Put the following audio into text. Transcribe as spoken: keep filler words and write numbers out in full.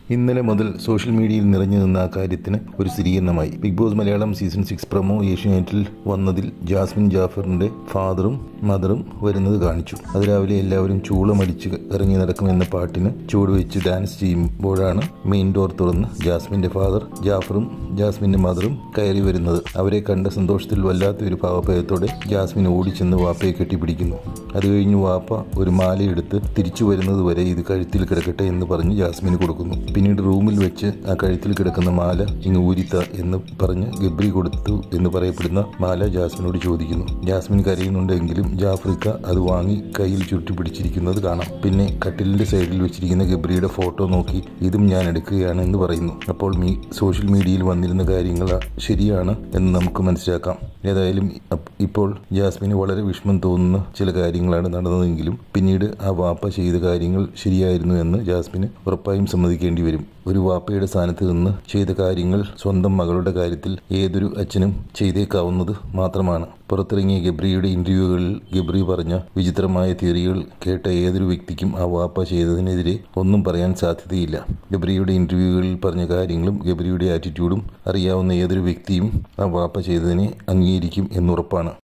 ഇന്നലെ മുതൽ സോഷ്യൽ മീഡിയയിൽ നിറഞ്ഞു നിന്ന ആ കാര്യത്തിന് ഒരു സ്ഥിരീകരണമായി. Big Boss Malayalam season six promo ഏഷ്യാനെറ്റിൽ വന്നതിൽ ജാസ്മിൻ ജാഫറിന്റെ ഫാദറും മദറും വരുന്നത് കാണിച്ചു. അതിരാവിലെ എല്ലാവരും ചൂളമടിച്ച് ഇറങ്ങി നടക്കുമെന്ന പാട്ടിന് ചുവട് വെച്ച് ഡാൻസ് ചെയ്യുമ്പോഴാണ് മെയിൻ ഡോർ തുറന്ന് ജാസ്മിന്റെ ഫാദർ ജാഫറും ജാസ്മിന്റെ മദറും കയറി വരുന്നത്. അവരെ കണ്ട സന്തോഷത്തിൽ വല്ലാത്തൊരു ഭാവഭേദത്തോടെ ജാസ്മിൻ ഓടിച്ചെന്ന് വാപ്പയെ കെട്ടിപ്പിടിക്കുന്നു. അത് കഴിഞ്ഞ് വാപ്പ ഒരു മാലയെടുത്ത് തിരിച്ചു വരുന്നത് വരെ ഇത് കഴുത്തിൽ കിടക്കട്ടെ എന്ന് പറഞ്ഞ് ജാസ്മിന് കൊടുക്കുന്നു. പിന്നീട് റൂമിൽ വെച്ച് ആ കഴുത്തിൽ കിടക്കുന്ന മാല ഇങ്ങ് ഊരിത്ത എന്ന് പറഞ്ഞ് ഗബ്രി കൊടുത്തു എന്ന് പറയപ്പെടുന്ന മാല ജാസ്മിനോട് ചോദിക്കുന്നു. ജാസ്മിൻ കരയുന്നുണ്ടെങ്കിലും ജാഫ്രിക്ക അത് വാങ്ങി കയ്യിൽ ചുരുട്ടി പിടിച്ചിരിക്കുന്നത് കാണാം. പിന്നെ കട്ടിലിന്റെ സൈഡിൽ വെച്ചിരിക്കുന്ന ഗബ്രിയുടെ ഫോട്ടോ നോക്കി ഇതും ഞാൻ എടുക്കുകയാണ് എന്ന് പറയുന്നു. അപ്പോൾ മീ സോഷ്യൽ മീഡിയയിൽ വന്നിരുന്ന കാര്യങ്ങൾ ശരിയാണ് എന്ന് നമുക്ക് മനസ്സിലാക്കാം. ഏതായാലും ഇപ്പോൾ ജാസ്മിന് വളരെ വിഷമം തോന്നുന്ന ചില കാര്യങ്ങളാണ് നടന്നതെങ്കിലും പിന്നീട് ആ വാപ്പ ചെയ്ത കാര്യങ്ങൾ ശരിയായിരുന്നു എന്ന് ജാസ്മിന് ഉറപ്പായും സമ്മതിക്കേണ്ടി വരും. ഒരു വാപ്പയുടെ സ്ഥാനത്ത് നിന്ന് ചെയ്ത കാര്യങ്ങൾ സ്വന്തം മകളുടെ കാര്യത്തിൽ ഏതൊരു അച്ഛനും ചെയ്തേക്കാവുന്നത് മാത്രമാണ്. പുറത്തിറങ്ങിയ ഗബ്രിയുടെ ഇന്റർവ്യൂകളിൽ ഗബ്രി പറഞ്ഞ വിചിത്രമായ തിയറികൾ കേട്ട ഏതൊരു വ്യക്തിക്കും ആ വാപ്പ ചെയ്തതിനെതിരെ ഒന്നും പറയാൻ സാധ്യതയില്ല. ഗബ്രിയുടെ ഇന്റർവ്യൂകളിൽ പറഞ്ഞ കാര്യങ്ങളും ഗബ്രിയുടെ ആറ്റിറ്റ്യൂഡും അറിയാവുന്ന ഏതൊരു വ്യക്തിയും ആ വാപ്പ ചെയ്തതിനെ അംഗീകരിക്കും എന്നുറപ്പാണ്.